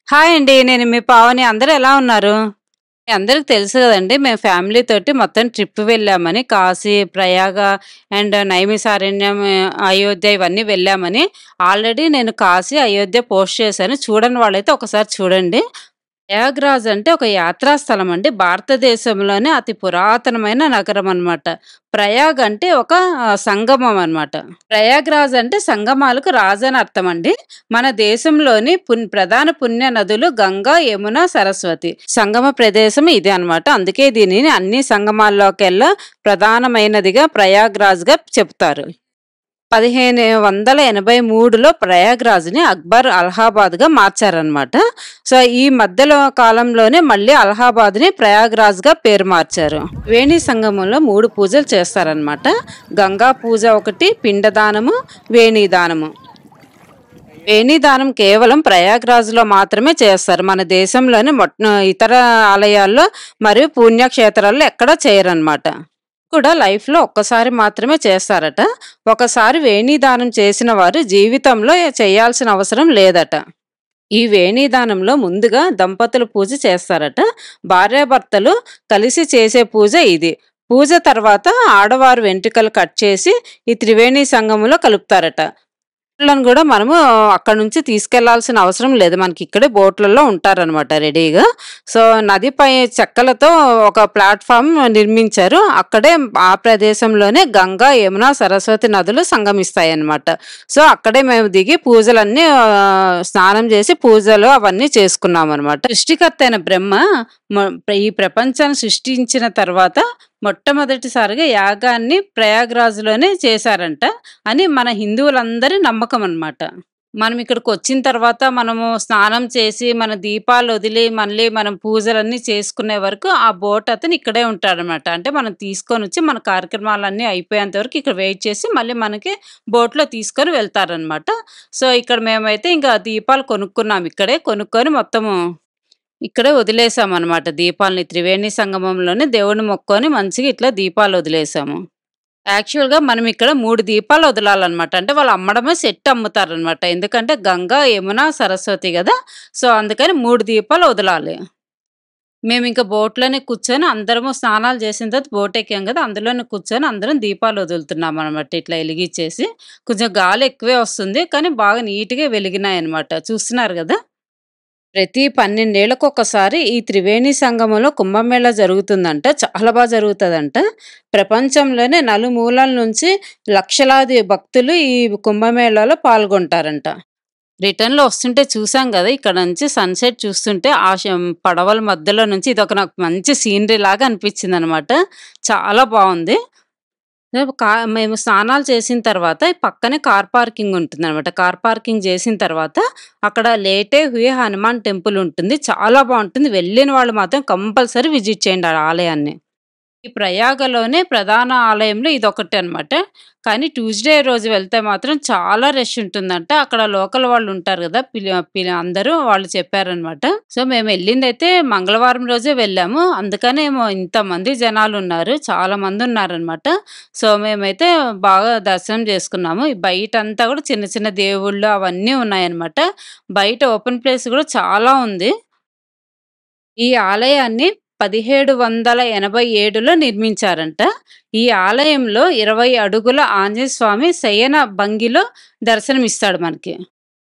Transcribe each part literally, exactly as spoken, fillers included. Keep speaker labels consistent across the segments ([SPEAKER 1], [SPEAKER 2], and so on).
[SPEAKER 1] Hi అండి. నేను మీ పావని. అందరూ ఎలా ఉన్నారు? మీ అందరికి తెలుసు గదండీ! మేము ఫ్యామిలీ తోటి మొత్తం ట్రిప్ వెళ్ళామని. కాశీ, ప్రయాగ అండ్ నైమిసారణ్యం, అయోధ్య ఇవన్నీ వెళ్ళామని. ఆల్రెడీ నేను కాశీ, అయోధ్య పోస్ట్ చేశాను. చూడని వాళ్ళైతే ఒకసారి చూడండి. ప్రయాగ్‌రాజ్ అంటే ఒక యాత్రా స్థలం అండి. భారతదేశంలోనే అతి పురాతనమైన నగరం అనమాట. ప్రయాగ్ అంటే ఒక ఆహ్, సంగమం అనమాట. ప్రయాగ్‌రాజ్ అంటే సంగమాలకు రాజు అని అర్థం అండి. మన దేశంలోని పున్ ప్రధాన పుణ్య నదులు గంగా, యమున, సరస్వతి. సంగమ ప్రదేశం ఇదే అనమాట. అందుకే దీనిని అన్ని సంగమాల్లోకెల్లా ప్రధానమైనదిగా ప్రయాగ్‌రాజ్‌గా చెప్తారు. పదిహేను వందల ఎనభై మూడులో ప్రయాగ్‌రాజ్‌ని అక్బర్ అలహాబాద్‌గా మార్చారనమాట. సో, ఈ మధ్యలో కాలంలోనే మళ్ళీ అలహాబాద్‌ని ప్రయాగ్‌రాజ్‌గా పేరు మార్చారు. వేణి సంగమంలో మూడు పూజలు చేస్తారనమాట. గంగా పూజ ఒకటి, పిండదానము, వేణీ దానము. వేణీ దానం కేవలం ప్రయాగ్‌రాజ్‌లో మాత్రమే చేస్తారు. మన దేశంలోని మొట్ ఇతర ఆలయాల్లో మరియు పుణ్యక్షేత్రాల్లో ఎక్కడా చేయరనమాట. కూడా లైఫ్‌లో ఒక్కసారి మాత్రమే చేస్తారట. ఒకసారి వేణీ దానం చేసిన వారు జీవితంలో చేయాల్సిన అవసరం లేదట. ఈ వేణీ దానంలో ముందుగా దంపతులు పూజ చేస్తారట. భార్యాభర్తలు కలిసి చేసే పూజ ఇది. పూజ తర్వాత ఆడవారు వెంట్రుకలు కట్ చేసి ఈ త్రివేణి సంగమంలో కలుపుతారట. బోట్లను కూడా మనము అక్కడి నుంచి తీసుకెళ్లాల్సిన అవసరం లేదు. మనకి ఇక్కడే బోట్లలో ఉంటారనమాట రెడీగా. సో, నదిపై చెక్కలతో ఒక ప్లాట్‌ఫామ్ నిర్మించారు. అక్కడే ఆ ప్రదేశంలోనే గంగా, యమున, సరస్వతి నదులు సంగమిస్తాయన్నమాట. సో, అక్కడే మేము దిగి పూజలన్నీ ఆహ్, స్నానం చేసి పూజలు అవన్నీ చేసుకున్నామనమాట. సృష్టికర్త అయిన బ్రహ్మ మొ ఈ ప్రపంచాన్ని సృష్టించిన తర్వాత మొట్టమొదటిసారిగా యాగాన్ని ప్రయాగ్‌రాజ్‌లోనే చేశారంట అని మన హిందువులందరి నమ్మకం అనమాట. మనం ఇక్కడికొచ్చిన తర్వాత మనము స్నానం చేసి, మన దీపాలు వదిలి, మళ్ళీ మనం పూజలన్నీ చేసుకునే వరకు ఆ బోట్ అతను ఇక్కడే ఉంటాడనమాట. అంటే మనం తీసుకొనొచ్చి మన కార్యక్రమాలన్నీ అయిపోయేంత వరకు ఇక్కడ వెయిట్ చేసి మళ్ళీ మనకి బోట్‌లో తీసుకొని వెళ్తారనమాట. సో, ఇక్కడ మేమైతే ఇంకా దీపాలు కొనుక్కున్నాం ఇక్కడే. కొనుక్కొని మొత్తము ఇక్కడే వదిలేసామనమాట దీపాలని. త్రివేణి సంగమంలోనే దేవుడిని మొక్కుకొని మంచిగా ఇట్లా దీపాలు వదిలేసాము. యాక్చువల్‌గా మనం ఇక్కడ మూడు దీపాలు వదలాలనమాట. అంటే వాళ్ళు అమ్మడమే సెట్ అమ్ముతారనమాట. ఎందుకంటే గంగా, యమున, సరస్వతి గదా! సో, అందుకని మూడు దీపాలు వదలాలి. మేమింక బోట్‌లోనే కూర్చొని అందరము స్నానాలు చేసిన తర్వాత బోట్ ఎక్కాం గదా! అందులోనే కూర్చొని అందరం దీపాలు వదులుతున్నామనమాట. ఇట్లా ఎలిగిచ్చేసి. కొంచెం గాలి ఎక్కువే వస్తుంది. కానీ బాగా నీట్‌గా వెలిగినాయనమాట. చూస్తున్నారు గదా! ప్రతి పన్నెండు ఏళ్లకొకసారి ఈ త్రివేణి సంగమంలో కుంభమేళా జరుగుతుందంట. చాలా బా జరుగుతదంట. ప్రపంచంలోనే నలుమూలల నుంచి లక్షలాది భక్తులు ఈ కుంభమేళాలో పాల్గొంటారంట. రిటర్న్‌లో వస్తుంటే చూసాం గదా! ఇక్కడ నుంచి సన్‌సెట్ చూస్తుంటే ఆ షం పడవల మధ్యలో నుంచి ఇదొక నాకు మంచి సీనరీ లాగా అనిపించిందనమాట. చాలా బావుంది. రేపు కా మేము స్నానాలు చేసిన తర్వాత పక్కనే కార్ పార్కింగ్ ఉంటుందనమాట. కార్ పార్కింగ్ చేసిన తర్వాత అక్కడ లేటే హుయే హనుమాన్ టెంపుల్ ఉంటుంది. చాలా బావుంటుంది. వెళ్ళిన వాళ్ళు మాత్రం కంపల్సరీ విజిట్ చేయండి ఆ ఆలయాన్ని. ఈ ప్రయాగలోనే ప్రధాన ఆలయంలో ఇదొకటే అనమాట. కానీ ట్యూస్‌డే రోజు వెళ్తే మాత్రం చాలా రష్ ఉంటుందంట. అక్కడ లోకల్ వాళ్ళు ఉంటారు గదా! పిలి పిలి అందరూ వాళ్ళు చెప్పారనమాట. సో, మేమెళ్ళిందైతే మంగళవారం రోజే వెళ్ళాము. అందుకనేమో ఇంతమంది జనాలున్నారు. చాలా మందున్నారనమాట. సో, మేమైతే బాగా దర్శనం చేసుకున్నాము. ఈ బయటంతా కూడా చిన్న చిన్న దేవుళ్ళు అవన్నీ ఉన్నాయన్నమాట. బయట ఓపెన్ ప్లేస్ కూడా చాలా ఉంది. ఈ ఆలయాన్ని పదిహేడు వందల ఎనభై ఏడులో నిర్మించారంట. ఈ ఆలయంలో ఇరవై అడుగుల ఆంజనేయ స్వామి శయన భంగిలో దర్శనమిస్తాడు మనకి.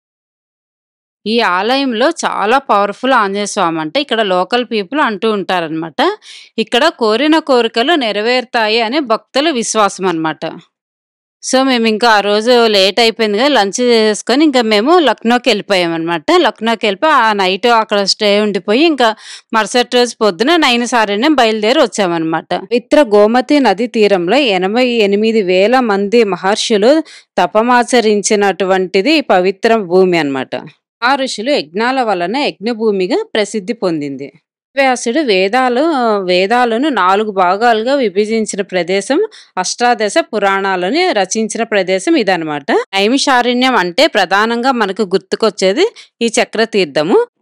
[SPEAKER 1] ఈ ఆలయంలో చాలా పవర్‌ఫుల్ ఆంజనేయ స్వామి అంట. ఇక్కడ లోకల్ పీపుల్ అంటూ ఉంటారనమాట. ఇక్కడ కోరిన కోరికలు నెరవేరుతాయి అని భక్తుల విశ్వాసం అనమాట. సో, మేమింకా ఆ రోజు లేట్ అయిపోయింది గదా! లంచ్ చేసుకొని ఇంకా మేము లక్నోకెళ్ళిపోయామనమాట. లక్నోకెళ్ళిపోయి ఆ నైట్ అక్కడ స్టే ఉండిపోయి ఇంకా మరుసటి రోజు పొద్దున నైమిసారణ్యం బయలుదేరి వచ్చామనమాట. పవిత్ర గోమతి నది తీరంలో ఎనభై ఎనిమిది వేల మంది మహర్షులు తపమాచరించినటువంటిది ఈ పవిత్ర భూమి అనమాట. ఆ ఋషులు యజ్ఞాల వలన యజ్ఞభూమిగా ప్రసిద్ధి పొందింది. వ్యాసుడు వేదాలు వేదాలను నాలుగు భాగాలుగా విభజించిన ప్రదేశం, అష్టాదశ పురాణాలను రచించిన ప్రదేశం ఇదనమాట. నైమిషారణ్యం అంటే ప్రధానంగా మనకు గుర్తుకొచ్చేది ఈ చక్రతీర్థము.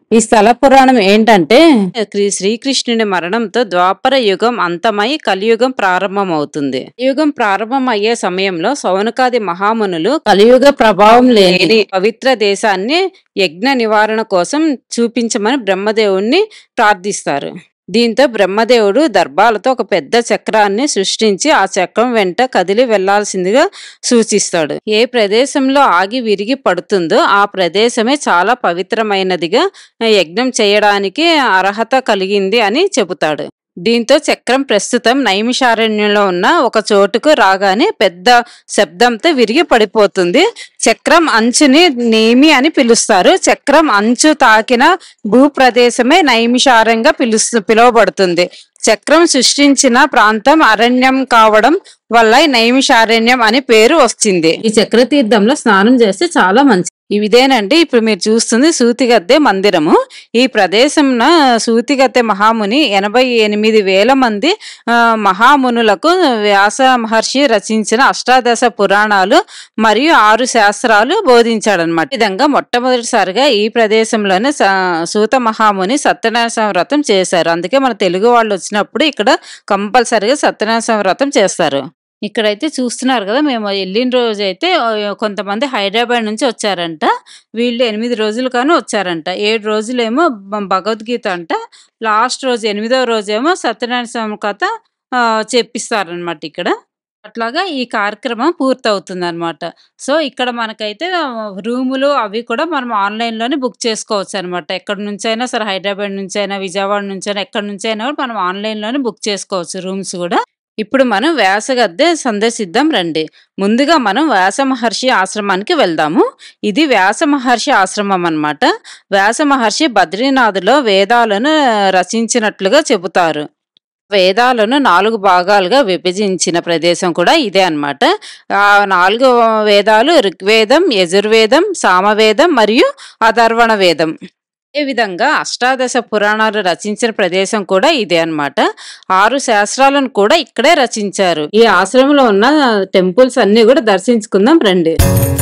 [SPEAKER 1] ఈ స్థల పురాణం ఏంటంటే క్రీ- శ్రీకృష్ణుని మరణంతో ద్వాపర యుగం అంతమై కలియుగం ప్రారంభమవుతుంది. యుగం ప్రారంభం అయ్యే సమయంలో సౌనకాది మహామునులు కలియుగ ప్రభావం లేని పవిత్ర దేశాన్ని యజ్ఞ నివారణ కోసం చూపించమని బ్రహ్మదేవుణ్ణి ప్రార్థిస్తారు. దీంతో బ్రహ్మదేవుడు దర్భాలతో ఒక పెద్ద చక్రాన్ని సృష్టించి ఆ చక్రం వెంట కదిలి వెళ్లాల్సిందిగా సూచిస్తాడు. ఏ ప్రదేశంలో ఆగి విరిగి పడుతుందో ఆ ప్రదేశమే చాలా పవిత్రమైనదిగా యజ్ఞం చేయడానికి అర్హత కలిగింది అని చెబుతాడు. దీంతో చక్రం ప్రస్తుతం నైమిషారణ్యంలో ఉన్న ఒక చోటుకు రాగానే పెద్ద శబ్దంతో విరిగి పడిపోతుంది. చక్రం అంచుని నేమి అని పిలుస్తారు. చక్రం అంచు తాకిన భూప్రదేశమే నైమిషారణ్యంగా పిలుస్తు పిలువబడుతుంది. చక్రం సృష్టించిన ప్రాంతం అరణ్యం కావడం వల్ల నైమిషారణ్యం అని పేరు వచ్చింది. ఈ చక్రతీర్థంలో స్నానం చేస్తే చాలా మంచిది. ఇదేనండి ఇప్పుడు మీరు చూస్తుంది సూతిగద్దె మందిరము. ఈ ప్రదేశంలో సూతిగద్దె మహాముని ఎనభై ఎనిమిది వేల మంది ఆ మహామునులకు వ్యాస మహర్షి రచించిన అష్టాదశ పురాణాలు మరియు ఆరు శాస్త్రాలు బోధించాడనమాట. ఈ విధంగా మొట్టమొదటిసారిగా ఈ ప్రదేశంలోనే సూత మహాముని సత్యనారాయణ వ్రతం చేశారు. అందుకే మన తెలుగు వాళ్ళు వచ్చినప్పుడు ఇక్కడ కంపల్సరిగా సత్యనారాయణ వ్రతం చేస్తారు. ఇక్కడైతే చూస్తున్నారు కదా, మేము వెళ్ళిన రోజు అయితే కొంతమంది హైదరాబాద్ నుంచి వచ్చారంట. వీళ్ళు ఎనిమిది రోజులు కానీ వచ్చారంట. ఏడు రోజులేమో భగవద్గీత అంట. లాస్ట్ రోజు ఎనిమిదవ రోజేమో సత్యనారాయణ స్వామి కథ చెప్పిస్తారనమాట ఇక్కడ. అట్లాగా ఈ కార్యక్రమం పూర్తవుతుంది అనమాట. సో ఇక్కడ మనకైతే రూములు అవి కూడా మనం ఆన్లైన్లోనే బుక్ చేసుకోవచ్చు అనమాట. ఎక్కడి నుంచైనా సరే, హైదరాబాద్ నుంచైనా, విజయవాడ నుంచైనా, ఎక్కడి నుంచైనా కూడా మనం ఆన్లైన్లోనే బుక్ చేసుకోవచ్చు రూమ్స్ కూడా. ఇప్పుడు మనం వ్యాసగద్దె సందర్శిద్దాం రండి. ముందుగా మనం వ్యాస మహర్షి ఆశ్రమానికి వెళ్దాము. ఇది వ్యాస మహర్షి ఆశ్రమం అన్నమాట. వ్యాస మహర్షి బద్రీనాథ్లో వేదాలను రచించినట్లుగా చెబుతారు. వేదాలను నాలుగు భాగాలుగా విభజించిన ప్రదేశం కూడా ఇదే అన్నమాట. ఆ నాలుగు వేదాలు ఋగ్వేదం, యజుర్వేదం, సామవేదం మరియు అథర్వణ వేదం. ఏ విధంగా అష్టాదశ పురాణాలు రచించిన ప్రదేశం కూడా ఇదే అన్నమాట. ఆరు శాస్త్రాలను కూడా ఇక్కడే రచించారు. ఈ ఆశ్రమంలో ఉన్న టెంపుల్స్ అన్ని కూడా దర్శించుకుందాం రండి.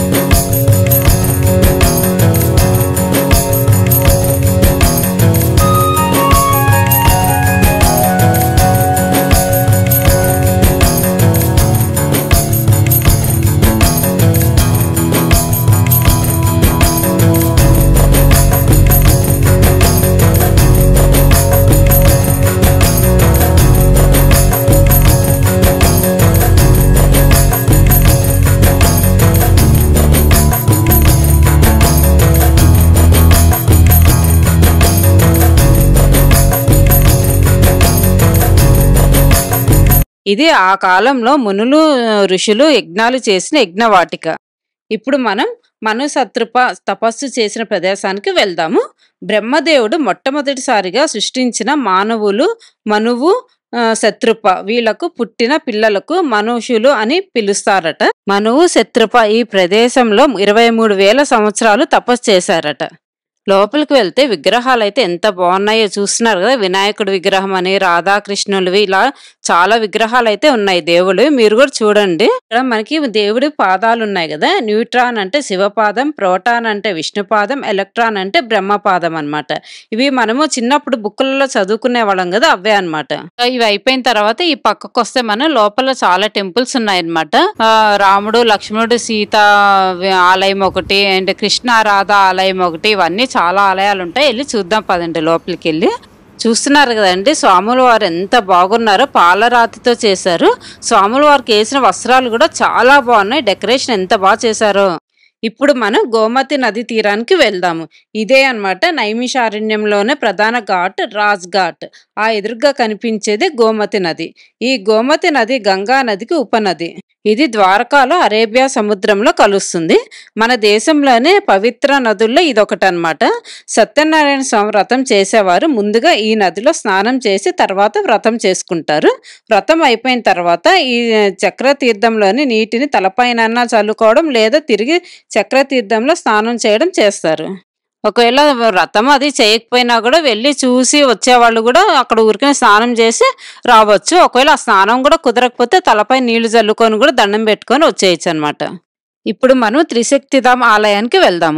[SPEAKER 1] ఇది ఆ కాలంలో మునులు ఋషులు యజ్ఞాలు చేసిన యజ్ఞవాటిక. ఇప్పుడు మనం మను సత్రుప తపస్సు చేసిన ప్రదేశానికి వెళ్దాము. బ్రహ్మదేవుడు మొట్టమొదటిసారిగా సృష్టించిన మానవులు మనువు, శత్రుప వీళ్లకు పుట్టిన పిల్లలకు మనుషులు అని పిలుస్తారట. మనువు, శత్రుప ఈ ప్రదేశంలో ఇరవై మూడు వేల సంవత్సరాలు తపస్సు చేశారట. లోపలికి వెళ్తే విగ్రహాలు అయితే ఎంత బాగున్నాయో చూస్తున్నారు కదా. వినాయకుడి విగ్రహం అని, రాధాకృష్ణులవి, ఇలా చాలా విగ్రహాలు అయితే ఉన్నాయి దేవుడు. మీరు కూడా చూడండి. ఇక్కడ మనకి దేవుడి పాదాలు ఉన్నాయి కదా. న్యూట్రాన్ అంటే శివపాదం, ప్రోటాన్ అంటే విష్ణుపాదం, ఎలక్ట్రాన్ అంటే బ్రహ్మపాదం అన్నమాట. ఇవి మనము చిన్నప్పుడు బుక్కులలో చదువుకునే వాళ్ళం కదా, అవే అన్నమాట. ఇవి అయిపోయిన తర్వాత ఈ పక్కకు వస్తే మనం లోపల చాలా టెంపుల్స్ ఉన్నాయన్నమాట. రాముడు, లక్ష్మణుడు, సీత ఆలయం ఒకటి, అండ్ కృష్ణ రాధా ఆలయం ఒకటి, ఇవన్నీ చాలా ఆలయాలు ఉంటాయి. వెళ్ళి చూద్దాం పదండి లోపలికి వెళ్ళి. చూస్తున్నారు కదండి స్వాముల వారు ఎంత బాగున్నారో. పాలరాతితో చేశారు. స్వాముల వారికి వేసిన వస్త్రాలు కూడా చాలా బాగున్నాయి. డెకరేషన్ ఎంత బాగా చేశారో. ఇప్పుడు మనం గోమతి నది తీరానికి వెళ్దాము. ఇదే అన్నమాట నైమిషారణ్యంలోనే ప్రధాన ఘాట్ రాజ్ ఘాట్. ఆ ఎదురుగా కనిపించేది గోమతి నది. ఈ గోమతి నది గంగా నదికి ఉపనది. ఇది ద్వారకాలో అరేబియా సముద్రంలో కలుస్తుంది. మన దేశంలోనే పవిత్ర నదుల్లో ఇదొకటి అన్నమాట. సత్యనారాయణ స్వామి వ్రతం చేసేవారు ముందుగా ఈ నదిలో స్నానం చేసి తర్వాత వ్రతం చేసుకుంటారు. వ్రతం అయిపోయిన తర్వాత ఈ చక్రతీర్థంలోని నీటిని తలపైన చల్లుకోవడం లేదా తిరిగి చక్రతీర్థంలో స్నానం చేయడం చేస్తారు. ఒకవేళ వ్రతం అది చేయకపోయినా కూడా వెళ్ళి చూసి వచ్చేవాళ్ళు కూడా అక్కడ ఊరికనే స్నానం చేసి రావచ్చు. ఒకవేళ ఆ స్నానం కూడా కుదరకపోతే తలపై నీళ్లు చల్లుకొని కూడా దండం పెట్టుకొని వచ్చేయచ్చు అనమాట. ఇప్పుడు మనం త్రిశక్తిధామ ఆలయానికి వెళ్దాము.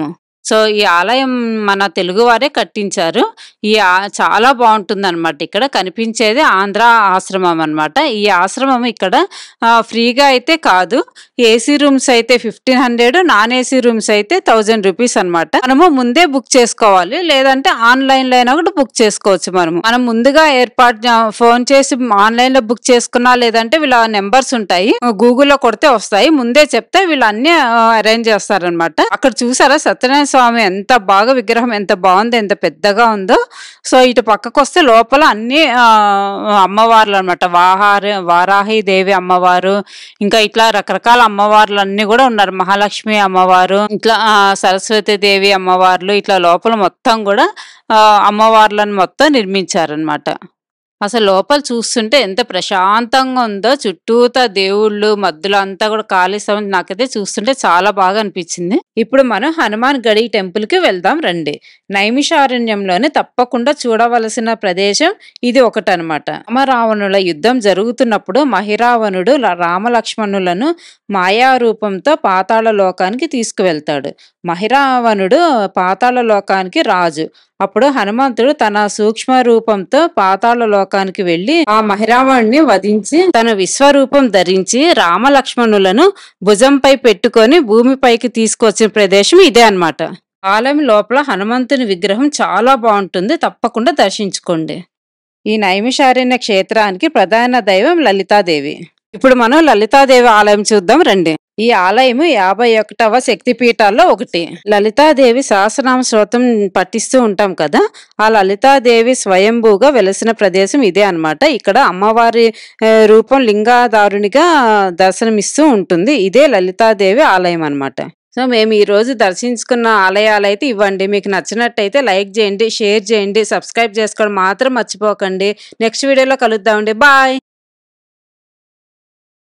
[SPEAKER 1] సో, ఈ ఆలయం మన తెలుగువారే కట్టించారు. ఈ ఆ చాలా బావుంటుందనమాట. ఇక్కడ కనిపించేది ఆంధ్ర ఆశ్రమం అనమాట. ఈ ఆశ్రమం ఇక్కడ ఆహ్, ఫ్రీగా అయితే కాదు. ఏసీ రూమ్స్ అయితే పదిహేను వందలు, నాన్ ఏసీ రూమ్స్ అయితే వెయ్యి రూపీస్ అనమాట. మనము ముందే బుక్ చేసుకోవాలి. లేదంటే ఆన్‌లైన్‌లో అయినా కూడా బుక్ చేసుకోవచ్చు మనము. మనం ముందుగా ఏర్పాటు ఆహ్, ఫోన్ చేసి ఆన్‌లైన్‌లో బుక్ చేసుకున్నా లేదంటే వీళ్ళ నంబర్స్ ఉంటాయి. గూగుల్‌లో కొడితే వస్తాయి. ముందే చెప్తే వీళ్ళు అన్నీ ఆహ్, అరేంజ్ చేస్తారనమాట. అక్కడ చూసారా సత్యనారాయణ స్వామి ఎంత బాగా విగ్రహం ఎంత బావుందో, ఎంత పెద్దగా ఉందో. సో, ఇటు పక్కకొస్తే లోపల అన్నీ ఆహ్, అమ్మవార్లనమాట. వాహారి వారాహి దేవి అమ్మవారు, ఇంకా ఇట్లా రకరకాల అమ్మవార్లన్నీ గూడా ఉన్నారు. మహాలక్ష్మి అమ్మవారు, ఇట్లా ఆహ్, సరస్వతి దేవి అమ్మవార్లు, ఇట్లా లోపల మొత్తం గూడా ఆహ్, అమ్మవార్లను మొత్తం నిర్మించారనమాట. అసలు లోపల చూస్తుంటే ఎంత ప్రశాంతంగా ఉందో. చుట్టూతా దేవుళ్ళు, మధ్యలో అంతా కూడా ఖాళీ స్థలం. నాకైతే చూస్తుంటే చాలా బాగా అనిపించింది. ఇప్పుడు మనం హనుమాన్ గడి టెంపుల్‌కి వెళ్దాం రండి. నైమిషారణ్యంలోనే తప్పకుండా చూడవలసిన ప్రదేశం ఇది ఒకటనమాట. రామరావణుల యుద్ధం జరుగుతున్నప్పుడు మహిరావణుడు ల రామలక్ష్మణులను మాయారూపంతో పాతాళ లోకానికి తీసుకువెళ్తాడు. మహిరావణుడు పాతాళ లోకానికి రాజు. అప్పుడు హనుమంతుడు తన సూక్ష్మ రూపంతో పాతాళ లోకానికి వెళ్లి ఆ మహిరావణుని వధించి తన విశ్వరూపం ధరించి రామలక్ష్మణులను భుజంపై పెట్టుకొని భూమిపైకి తీసుకొచ్చిన ప్రదేశం ఇదే అన్నమాట. ఆలయం లోపల హనుమంతుని విగ్రహం చాలా బాగుంటుంది. తప్పకుండా దర్శించుకోండి. ఈ నైమిషారణ్య క్షేత్రానికి ప్రధాన దైవం లలితాదేవి. ఇప్పుడు మనం లలితాదేవి ఆలయం చూద్దాం రండి. ఈ ఆలయం యాభై ఒకటవ శక్తిపీఠాల్లో ఒకటి. లలితాదేవి సహస్రనామ స్తోత్రం పఠిస్తూ ఉంటాం కదా, ఆ లలితాదేవి స్వయంభూగా వెలసిన ప్రదేశం ఇదే అన్నమాట. ఇక్కడ అమ్మవారి రూపం లింగాధారునిగా దర్శనమిస్తూ ఉంటుంది. ఇదే లలితాదేవి ఆలయం అన్నమాట. సో, మేము ఈ రోజు దర్శించుకున్న ఆలయాలు అయితే ఇవ్వండి. మీకు నచ్చినట్టయితే లైక్ చేయండి, షేర్ చేయండి, సబ్స్క్రైబ్ చేసుకోవడం మాత్రం మర్చిపోకండి. నెక్స్ట్ వీడియోలో కలుద్దామండి. బాయ్.